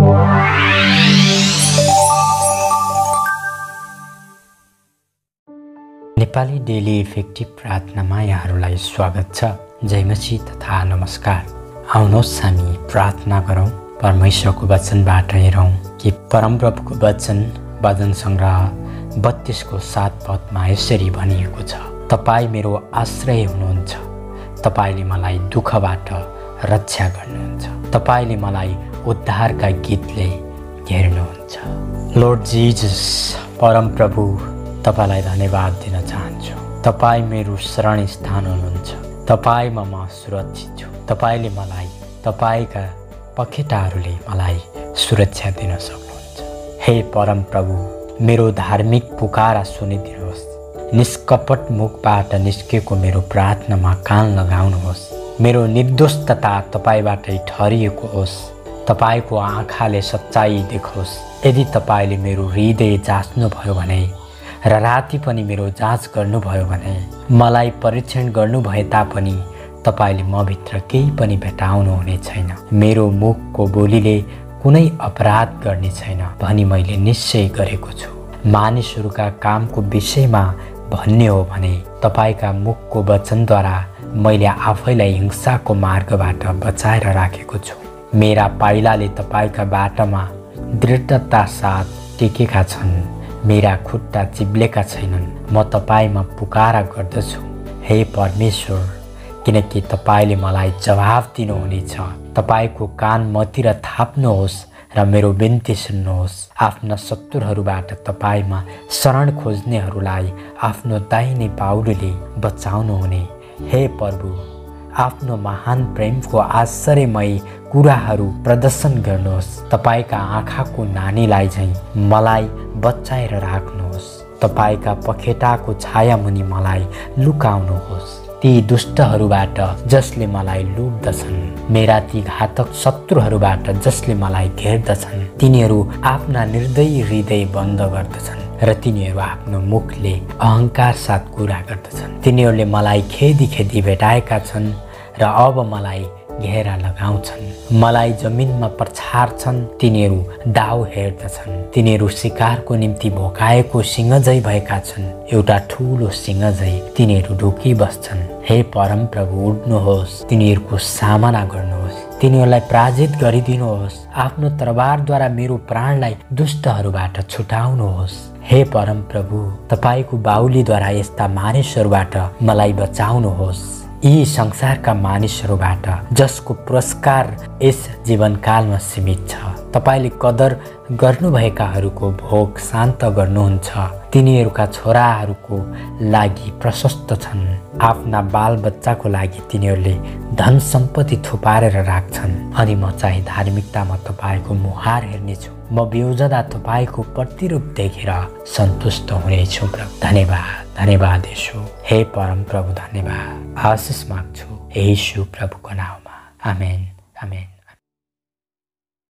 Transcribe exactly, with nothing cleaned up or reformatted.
Nepali daily effective प्रार्थनामा यहाँहरूलाई स्वागत छ। जय मसीह तथा नमस्कार। आउनुहोस् हामी प्रार्थना गरौँ, परमेश्वरको वचनबाट हेरौँ कि परमप्रभुको वचन वचन सङ्ग्रह बत्तीस को सात पदमा यसरी भनिएको छ, तपाईँ मेरो आश्रय हुनुहुन्छ, तपाईँले मलाई दुःखबाट रक्षा गर्नुहुन्छ, तपाईँले मलाई उद्धारका गीतले घेर्नुहुन्छ। लर्ड जिजस, परमप्रभु, तपाईलाई धन्यवाद दिन चाहन्छु। तपाईँ मेरो शरण स्थान हुनुहुन्छ, तपाईँमा म सुरक्षित छु। तपाईँले मलाई, तपाईँका पखेटाहरूले मलाई सुरक्षा दिन सक्नुहुन्छ। हे परम प्रभु, मेरो धार्मिक पुकारा सुनिदिनुहोस्। निष्कपट मुखबाट निस्केको मेरो प्रार्थनामा कान लगाउनुहोस्। मेरो निर्दोषता तपाईँबाटै ठहरिएको होस्। तपाईँको आँखाले सच्चाइ देखोस्। यदि तपाईँले मेरो हृदय जाँच्नुभयो भने र राति पनि मेरो जाँच गर्नुभयो भने, मलाई परीक्षण गर्नुभए तापनि तपाईँले म भित्र केही पनि भेटाउनु हुने छैन। मेरो मुखको बोलीले कुनै अपराध गर्ने छैन भनी मैले निश्चय गरेको छु। मानिसहरूका कामको विषयमा भन्ने हो भने तपाईँका मुखको वचनद्वारा मैले आफैलाई हिंसाको मार्गबाट बचाएर राखेको छु। मेरा पाइलाले तपाईँका बाटोमा दृढता साथ टेकेका छन्। मेरा खुट्टा चिब्लेका छैनन्। म तपाईँमा पुकारा गर्दछु, हे परमेश्वर, किनकि तपाईँले मलाई जवाफ दिनुहुनेछ। तपाईँको कान मतिर थाप्नुहोस् र मेरो बिन्ती सुन्नुहोस्। आफ्ना शत्रुहरूबाट तपाईँमा शरण खोज्नेहरूलाई आफ्नो दाहिने पाउलोले बचाउनुहुने। हे प्रभु, आफ्नो महान प्रेमको आश्चर्यमय कुराहरू प्रदर्शन गर्नुहोस्। तपाईँका आँखाको नानीलाई झैँ मलाई बचाएर राख्नुहोस्। तपाईँका पखेटाको छायामुनि मलाई लुकाउनुहोस्। ती दुष्टहरूबाट जसले मलाई लुट्दछन्, मेरा ती घातक शत्रुहरूबाट जसले मलाई घेर्दछन्, तिनीहरू आफ्ना निर्दयी हृदय बन्द गर्दछन् र तिनीहरू आफ्नो मुखले अहङ्कार साथ कुरा गर्दछन्। तिनीहरूले मलाई खेदी खेदी भेटाएका छन् र अब मलाई घेरा लगाउँछन्। मलाई जमिनमा पछार्छन्। तिनीहरू दाउ हेर्दछन्। तिनीहरू शिकारको निम्ति भोकाएको सिंह झै भएका छन्। एउटा ठुलो सिंह झै तिनीहरू ढुकी बस्छन्। हे परम प्रभु, उड्नुहोस्, तिनीहरूको सामना गर्नुहोस्, तिनीहरूलाई पराजित गरिदिनुहोस्। आफ्नो तरबारद्वारा मेरो प्राणलाई दुष्टहरूबाट छुटाउनुहोस्। हे परम प्रभु, तपाईँको बाहुलीद्वारा यस्ता मानिसहरूबाट मलाई बचाउनुहोस्, यी संसारका मानिसहरूबाट जसको पुरस्कार यस जीवनकालमा सीमित छ। तपाईँले कदर गर्नुभएकाहरूको भोग शान्त गर्नुहुन्छ। तिनीहरूका छोराहरूको लागि प्रशस्त छन्। आफ्ना बालबच्चाको लागि तिनीहरूले धन सम्पत्ति थुपारेर राख्छन्। अनि म चाहिँ धार्मिकतामा तपाईँको मुहार हेर्नेछु। म बिउजदा तपाईँको प्रतिरूप देखेर सन्तुष्ट हुनेछु। प्रभु धन्यवाद, धन्यवाद येशू। हे परम प्रभु धन्यवाद। आशिष माग्छु येशू प्रभुको नाममा। आमेन, आमेन।